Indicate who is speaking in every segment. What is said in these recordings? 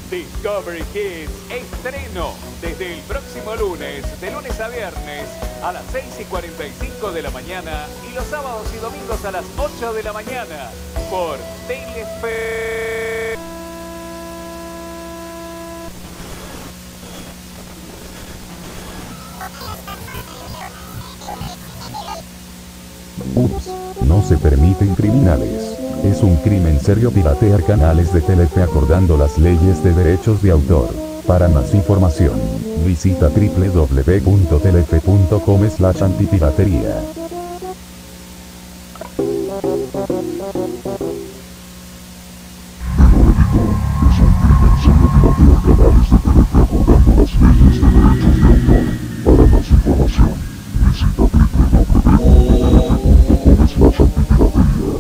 Speaker 1: Discovery Kids estreno desde el próximo lunes, de lunes a viernes a las 6:45 de la mañana y los sábados y domingos a las 8 de la mañana por Telefe.
Speaker 2: Ups, no se permiten criminales. Es un crimen serio piratear canales de Telefe acordando las leyes de derechos de autor. Para más información, visita www.telefe.com/antipiratería.
Speaker 3: Para más información, visita www.telefe.com/antipiratería.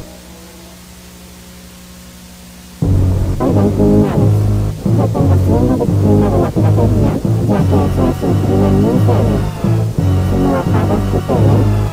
Speaker 4: Oigan, criminales, deténgase una víctima de la piratería, ya que eso es un crimen muy serio. Si no apaga su tele,